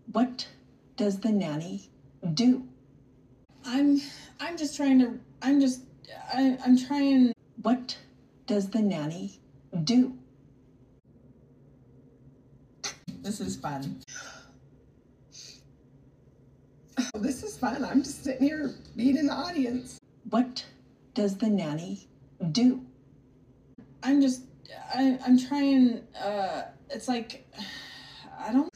What does the nanny do? I'm just trying to, I'm trying. What does the nanny do? This is fun. Oh, this is fun. I'm just sitting here being in the audience. What does the nanny do? I'm trying, it's like, I don't